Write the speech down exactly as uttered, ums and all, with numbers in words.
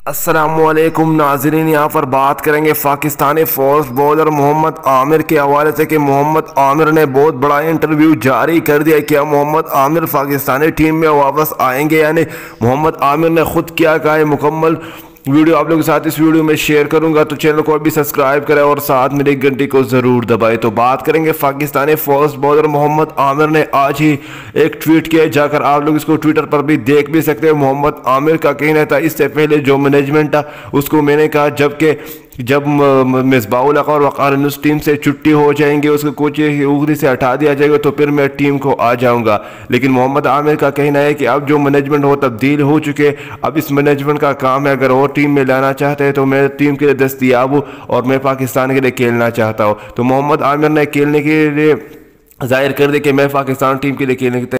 अस्सलामुअलैकुम नाज़रीन, यहाँ पर बात करेंगे पाकिस्तानी फास्ट बॉलर मोहम्मद आमिर के हवाले से कि मोहम्मद आमिर ने बहुत बड़ा इंटरव्यू जारी कर दिया। क्या मोहम्मद आमिर पाकिस्तानी टीम में वापस आएंगे? यानी मोहम्मद आमिर ने खुद क्या कहा है, मुकम्मल वीडियो आप लोगों के साथ इस वीडियो में शेयर करूंगा, तो चैनल को अभी सब्सक्राइब करें और साथ मेरी घंटी को ज़रूर दबाएं। तो बात करेंगे पाकिस्तानी फास्ट बॉलर मोहम्मद आमिर ने आज ही एक ट्वीट किया, जाकर आप लोग इसको ट्विटर पर भी देख भी सकते हैं। मोहम्मद आमिर का कहना था, इससे पहले जो मैनेजमेंट था उसको मैंने कहा जबकि जब मिसबाहुल हक और वक़ार यूनुस टीम से छुट्टी हो जाएंगे, उसको कोच उगरी से हटा दिया जाएगा, तो फिर मैं टीम को आ जाऊंगा। लेकिन मोहम्मद आमिर का कहना है कि अब जो मैनेजमेंट हो तब्दील हो चुके, अब इस मैनेजमेंट का काम है, अगर और टीम में लाना चाहते हैं तो मैं टीम के लिए दस्तियाब हूँ और मैं पाकिस्तान के लिए खेलना चाहता हूँ। तो मोहम्मद आमिर ने खेलने के लिए जाहिर कर दिया कि मैं पाकिस्तान टीम के लिए खेलने के